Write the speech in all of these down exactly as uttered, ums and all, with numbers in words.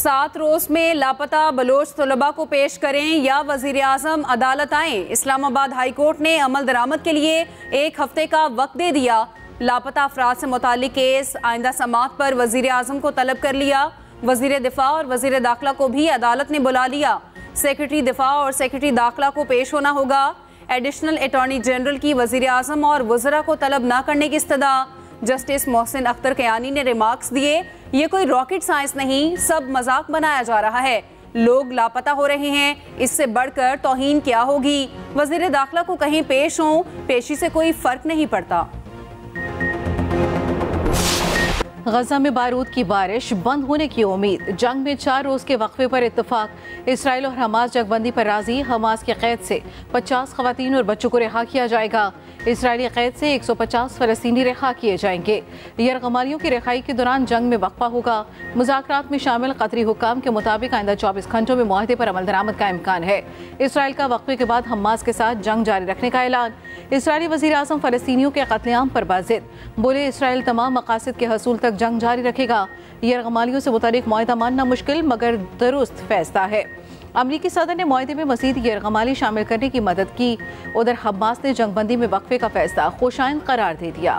सात रोज में लापता बलोच तलबा को पेश करें या वजीर आजम अदालत आए। इस्लामाबाद हाई कोर्ट ने अमल दरामद के लिए एक हफ्ते का वक्त दे दिया। लापता अफराद से मुताल्लिक केस आइंदा समाअत पर वजीर आजम को तलब कर लिया। वजीर दिफा और वजीर दाखिला को भी अदालत ने बुला लिया। सेक्रेटरी दिफा और सेक्रेटरी दाखिला को पेश होना होगा। एडिशनल अटॉर्नी जनरल की वजीर आजम और वज़रा को तलब न करने की इस्तदा। जस्टिस मोहसिन अख्तर कयानी ने रिमार्क्स दिए, ये कोई रॉकेट साइंस नहीं, सब मजाक बनाया जा रहा है। लोग लापता हो रहे हैं, इससे बढ़कर तौहीन क्या होगी। वजीर दाखिला को कहीं पेश हों, पेशी से कोई फर्क नहीं पड़ता। गजा में बारूद की बारिश, बंद होने की उम्मीद। जंग में चार रोज के वक्फे पर इत्तफाक। इसराइल और हमास जंगबंदी पर राजी। हमास के कैद से पचास खवातीन और बच्चों को रिहा किया जाएगा। इसराइली कैद से एक सौ पचास फलस्तीनी रिहा किए जाएंगे। यरगमालियों की रिहाई के दौरान जंग में वक्फा होगा। मुज़ाकरात में शामिल कतरी हुक्काम के मुताबिक आइंदा चौबीस घंटों में मुआहदे पर अमल दरामद का इम्कान है। इसराइल का वक्फे के बाद हमास के साथ जंग जारी रखने का ऐलान। इसराइली वज़ीर आज़म फलस्तीनियों के कत्लेआम पर बाज़िद, बोले इसराइल तमाम मकासद के हसूल तक जंग जारी रखेगा। यरगमालियों से मुतालिक मुआहदा मानना मुश्किल मगर दुरुस्त फैसला है। अमरीकी सदर ने मुआहदे में मज़ीद यरगमाली शामिल करने की मदद की। उधर हमास ने जंगबंदी में वक्फे का फैसला खुशाइन करार दे दिया।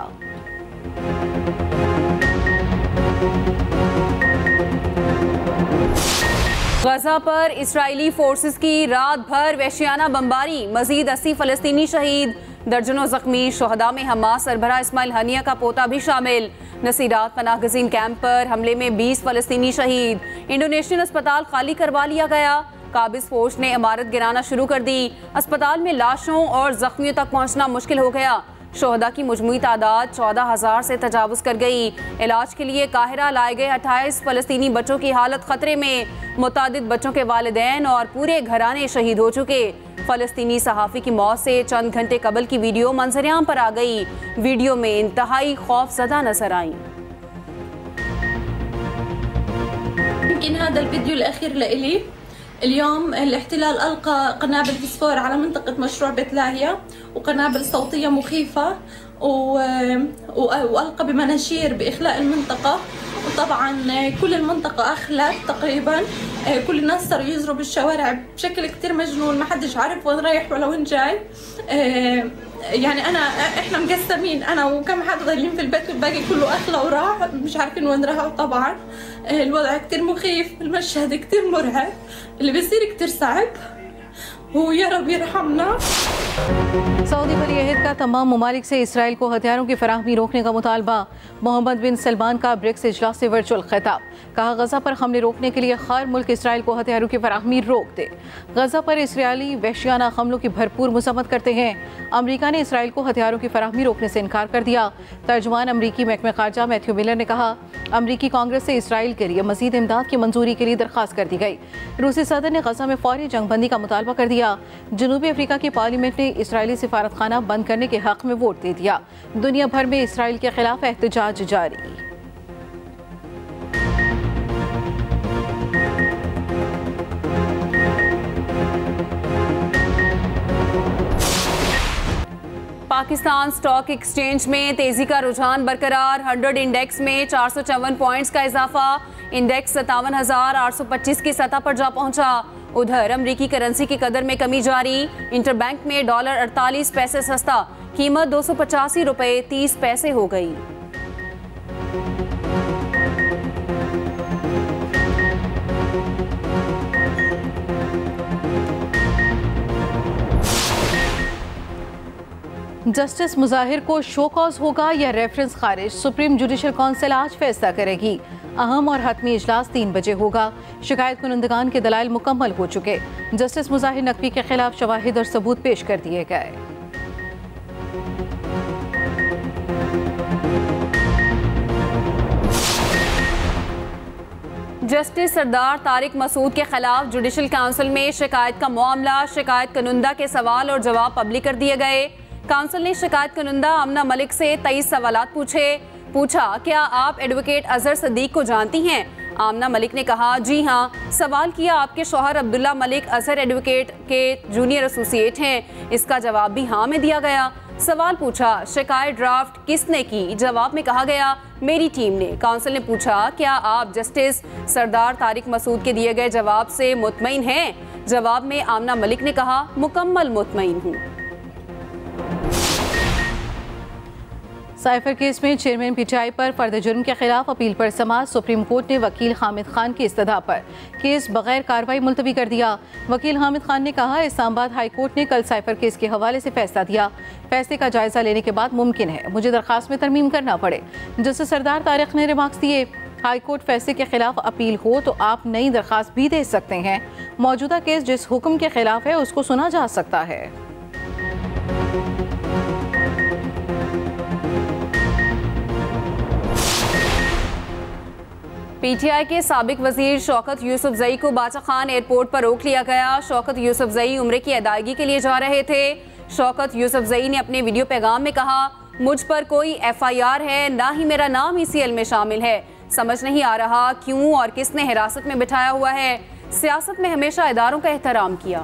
गजा पर इसराइली फोर्सेस की रात भर वहशियाना बमबारी, मजीद अस्सी फलस्तीनी शहीद, दर्जनों जख्मी। शोहदा में हमास सरबराह इस्माइल हनिया का पोता भी शामिल। नसीरात पनाहगज़ीन कैंप पर हमले में बीस फलस्तीनी शहीद। इंडोनेशियन अस्पताल खाली करवा लिया गया। काबिज फोर्स ने इमारत गिराना शुरू कर दी। अस्पताल में लाशों और जख्मियों तक पहुंचना मुश्किल हो गया। शोहदा की मुजमुई तादाद चौदह हजार से तजावुज कर गई। इलाज के लिए काहिरा लाए गए अट्ठाईस फलस्तीनी बच्चों की हालत खतरे में। मुतादिद बच्चों के वालिदैन और पूरे घराने शहीद हो चुके। फलस्तीनी सहाफ़ी की मौत से चंद घंटे कबल की वीडियो मंजरेआम पर आ गई। वीडियो में इंतहाई खौफज़दा नजर आई। يمكن هذا الفيديو الأخير لإلي. اليوم الاحتلال ألقى قنابل فسفور على منطقة مشروع بيت لاهيا وقنابل صوتية مخيفة و... وألقى بمناشير بإخلاء المنطقة، وطبعا كل المنطقة أخلت تقريبا. كل الناس صاروا يجروا بالشوارع بشكل كتير مجنون، ما حدش عارف وين رايح ولا وين جاي. يعني أنا إحنا مقسمين، أنا وكم حد ضايلين في البيت والباقي كله أخلى وراح، مش عارفين وين راحوا. طبعا الوضع كتير مخيف، المشهد كتير مرعب، اللي بيصير كتير صعب، ويا रब यरहमना। सऊदी वली अहद का तमाम ममालिक से इसराइल को हथियारों की फराहमी रोकने का मुतालबा। मोहम्मद बिन सलमान का ब्रिक्स इजलास से वर्चुअल खिताब। कहा गजा पर हमले रोकने के लिए हर मुल्क इसराइल को हथियारों की फराहमी रोक दे। गजा पर इसराइली वहशियाना हमलों की भरपूर मसम्मत करते हैं। अमरीका ने इसराइल को हथियारों की फराहमी रोकने से इनकार कर दिया। तर्जुमान अमरीकी महकमे खारजा मैथ्यू मिलर ने कहा, अमरीकी कांग्रेस से इसराइल के लिए मजीद इमदाद की मंजूरी के लिए दरख्वास्त कर दी गई। रूसी सदर ने गजा में फौरी जंगबंदी का मुतालबा कर दिया। जनूबी अफ्रीका की पार्लियामेंट ने इसराइली सिफारत खाना बंद करने के हक में वोट दे दिया। दुनिया भर में इसराइल के खिलाफ एहतजाज जारी। पाकिस्तान स्टॉक एक्सचेंज में तेजी का रुझान बरकरार। हंड्रेड इंडेक्स में चार सौ चौवन पॉइंट्स का इजाफा। इंडेक्स सत्तावन हजार आठ सौ पच्चीस की सतह पर जा पहुंचा। उधर अमरीकी करेंसी की कदर में कमी जारी। इंटरबैंक में डॉलर अड़तालीस पैसे सस्ता, कीमत दो सौ पचासी रुपये तीस पैसे हो गई। जस्टिस मुजाहिर को शो कॉज होगा या रेफरेंस खारिज, सुप्रीम जुडिशल काउंसिल आज फैसला करेगी। अहम और हतमी इजलास तीन बजे होगा। शिकायत कुनंदगान के दलाइल मुकम्मल हो चुके। जस्टिस मुजाहिर नकवी के खिलाफ शवाहिद और सबूत पेश कर दिए गए। जस्टिस सरदार तारिक मसूद के खिलाफ जुडिशल काउंसिल में शिकायत का मामला। शिकायत कुनंदा के सवाल और जवाब पब्लिक कर दिए गए। काउंसिल ने शिकायत कुनंदा आमना मलिक से तेईस सवालात पूछे। पूछा, क्या आप एडवोकेट अजहर सदीक को जानती हैं? आमना मलिक ने कहा, जी हाँ। सवाल किया, आपके शौहर अब्दुल्ला मलिक अजहर एडवोकेट के जूनियर एसोसिएट हैं? इसका जवाब भी हाँ में दिया गया। सवाल पूछा, शिकायत ड्राफ्ट किसने की? जवाब में कहा गया, मेरी टीम ने। काउंसिल ने पूछा, क्या आप जस्टिस सरदार तारिक मसूद के दिए गए जवाब से मुतमईन हैं? जवाब में आमना मलिक ने कहा, मुकम्मल मुतमईन हूँ। साइफर केस में चेयरमैन पीटीआई पर फर्द जुर्म के खिलाफ अपील पर समाअत। सुप्रीम कोर्ट ने वकील हामिद खान की इस्तदा पर केस बगैर कार्रवाई मुलतवी कर दिया। वकील हामिद खान ने कहा, इस्लामाबाद हाई कोर्ट ने कल साइफर केस के हवाले से फैसला दिया। फैसले का जायजा लेने के बाद मुमकिन है मुझे दरखास्त में तरमीम करना पड़े। जस्टिस सरदार तारिक ने रिमार्क्स दिए, हाई कोर्ट फैसले के खिलाफ अपील हो तो आप नई दरखास्त भी दे सकते हैं। मौजूदा केस जिस हुक्म के खिलाफ है उसको सुना जा सकता है। पीटीआई के साबिक वजीर शौकत यूसुफजई को बाचा खान एयरपोर्ट पर रोक लिया गया। शौकत यूसुफजई उम्रे की अदायगी के लिए जा रहे थे। शौकत यूसुफजई ने अपने वीडियो पैगाम में कहा, मुझ पर कोई एफ आई आर है, ना ही मेरा नाम ई सी एल में शामिल है। समझ नहीं आ रहा क्यों और किसने हिरासत में बिठाया हुआ है। सियासत में हमेशा इदारों का एहतराम किया।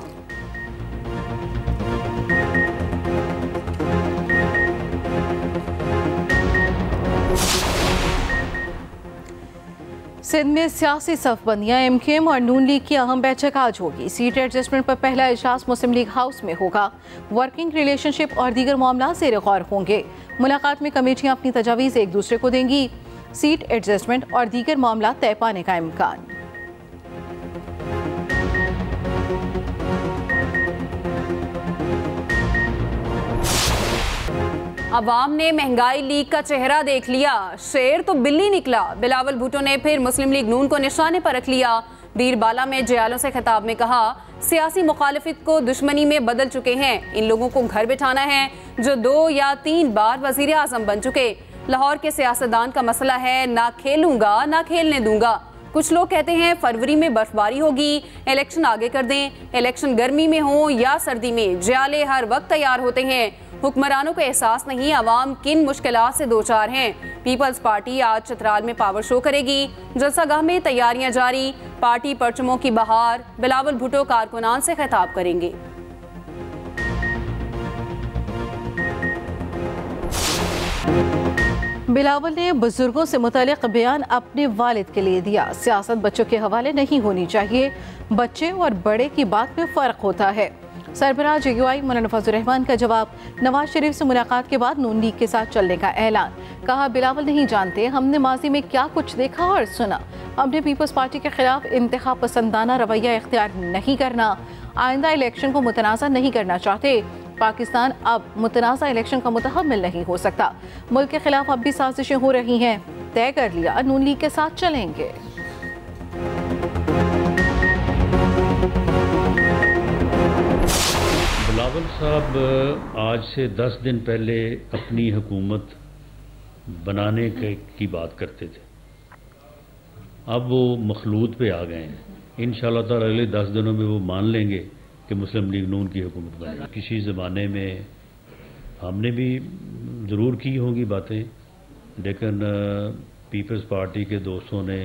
सिंध में सियासी सफबंदियां, एम के एम और नून लीग की अहम बैठक आज होगी। सीट एडजस्टमेंट पर पहला इजलास मुस्लिम लीग हाउस में होगा। वर्किंग रिलेशनशिप और दीगर मामला ज़ेर गौर होंगे। मुलाकात में कमेटियां अपनी तजावीज़ एक दूसरे को देंगी। सीट एडजस्टमेंट और दीगर मामला तय पाने का इम्कान। अवाम ने महंगाई लीग का चेहरा देख लिया, शेर तो बिल्ली निकला। बिलावल भुट्टो ने फिर मुस्लिम लीग नून को निशाने पर रख लिया। बीरबाला में जयालों से खिताब में कहा, सियासी मुखालिफत को दुश्मनी में बदल चुके हैं। इन लोगों को घर बिठाना है जो दो या तीन बार वजीर आजम बन चुके। लाहौर के सियासतदान का मसला है, ना खेलूंगा ना खेलने दूंगा। कुछ लोग कहते हैं फरवरी में बर्फबारी होगी, इलेक्शन आगे कर दें। इलेक्शन गर्मी में हो या सर्दी में, जयाले हर वक्त तैयार होते हैं। हुक्मरानों को एहसास नहीं अवाम किन मुश्किलात से दो चार हैं। पीपल्स पार्टी आज चतराल में पावर शो करेगी। जलसागाह में तैयारियां जारी। पार्टी परचमों की बहार। बिलावल भुट्टो कारकुनान से खिताब करेंगे। बिलावल ने बुजुर्गों से मुतालिक बयान अपने वालिद के लिए दिया। सियासत बच्चों के हवाले नहीं होनी चाहिए, बच्चे और बड़े की बात में फ़र्क होता है। सरबराह जे यू आई मौलाना फजलुर रहमान का जवाब। नवाज शरीफ से मुलाकात के बाद नून लीग के साथ चलने का ऐलान। कहा, बिलावल नहीं जानते हमने माजी में क्या कुछ देखा और सुना। हमने पीपल्स पार्टी के खिलाफ इंतखा पसंदाना रवैया इख्तियार नहीं करना। आइंदा इलेक्शन को मुतनाज़ा नहीं करना चाहते। पाकिस्तान अब मुतनाज़ा इलेक्शन का मुतहम्मिल नहीं हो सकता। मुल्क के खिलाफ अब भी साजिशें हो रही हैं। तय कर लिया नून लीग के साथ चलेंगे। बिलावल साहब आज से दस दिन पहले अपनी हुकूमत बनाने की बात करते थे। अब वो मखलूत पे आ गए हैं। इंशाअल्लाह ताला अगले दस दिनों में वो मान लेंगे कि मुस्लिम लीग नून की हुकूमत बने। किसी ज़माने में हमने भी ज़रूर की होंगी बातें, लेकिन पीपल्स पार्टी के दोस्तों ने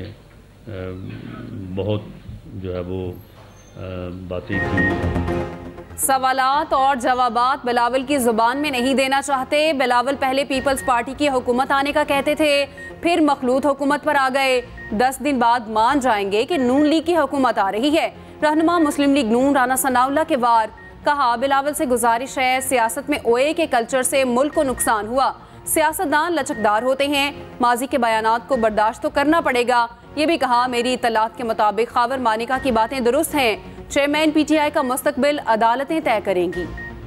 बहुत जो है वो बातें की। सवालात और जवाबात बिलावल की जुबान में नहीं देना चाहते। बिलावल पहले पीपल्स पार्टी की हुकूमत आने का कहते थे, फिर मखलूत हुकूमत पर आ गए। दस दिन बाद मान जाएंगे कि नून लीग की हुकूमत आ रही है। रहनुमा मुस्लिम लीग नून राना सनाउल्लाह के वार। कहा, बिलावल से गुजारिश है, सियासत में ओए के कल्चर से मुल्क को नुकसान हुआ। सियासतदान लचकदार होते हैं, माजी के बयानात को बर्दाश्त तो करना पड़ेगा। ये भी कहा, मेरी इत्तलात के मुताबिक खावर मानिका की बातें दुरुस्त हैं। चेयरमैन पीटीआई का मुस्तकबिल अदालतें तय करेंगी।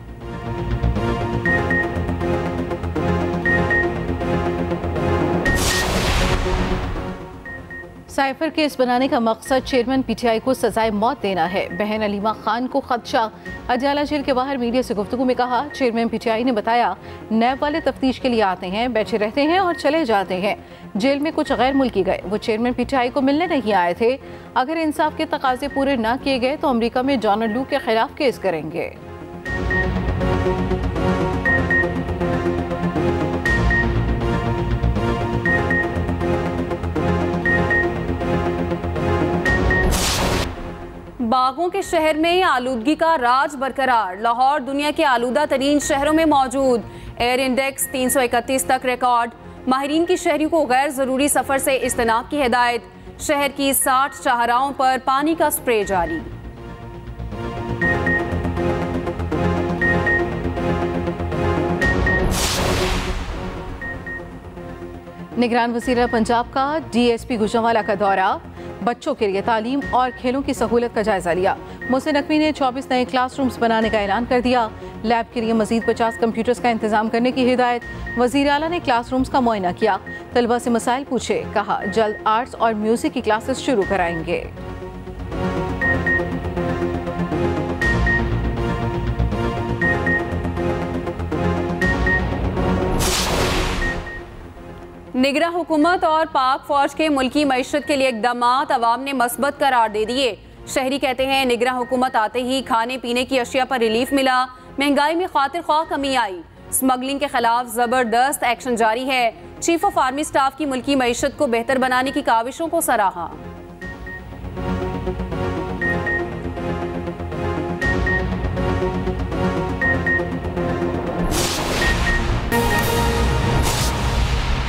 साइफर केस बनाने का मकसद चेयरमैन पीटीआई को सजाए मौत देना है। बहन अलीमा खान को खदशा। अडयाला जेल के बाहर मीडिया से गुफ्तगू में कहा, चेयरमैन पीटीआई ने बताया, नैब वाले तफ्तीश के लिए आते हैं, बैठे रहते हैं और चले जाते हैं। जेल में कुछ गैर मुल्की गए, वो चेयरमैन पीटीआई को मिलने नहीं आए थे। अगर इंसाफ के तकाजे पूरे न किए गए तो अमेरिका में डोनाल्ड लू के खिलाफ केस करेंगे। बागों के शहर में आलूदगी का राज बरकरार। लाहौर दुनिया के आलूदा तरीन शहरों में मौजूद। एयर इंडेक्स तीन सौ इकतीस तक रिकॉर्ड। माहिरीन की शहरियों को गैर जरूरी सफर से इज्तनाब की हिदायत। शहर की साठ शाहराहों पर पानी का स्प्रे जारी। निगरान वज़ीर पंजाब का डीएसपी गुजरांवाला का दौरा। बच्चों के लिए तालीम और खेलों की सहूलत का जायजा लिया। मोहसिन नकवी ने चौबीस नए क्लासरूम्स बनाने का ऐलान कर दिया। लैब के लिए मजीद पचास कंप्यूटर्स का इंतजाम करने की हिदायत। वज़ीर आला ने क्लासरूम्स का मुआयना किया। तलबा से मसाइल पूछे। कहा जल्द आर्ट्स और म्यूजिक की क्लासेस शुरू कराएंगे। निगरां हुकूमत और पाक फौज के मुल्की मईशत के लिए इक़दामात अवाम ने मस्बत करार दे दिए। शहरी कहते हैं निगरां हुकूमत आते ही खाने पीने की अशिया पर रिलीफ मिला। महंगाई में खातिर ख्वाह कमी आई। स्मगलिंग के खिलाफ जबरदस्त एक्शन जारी है। चीफ ऑफ आर्मी स्टाफ की मुल्की मईशत को बेहतर बनाने की काविशों को सराहा।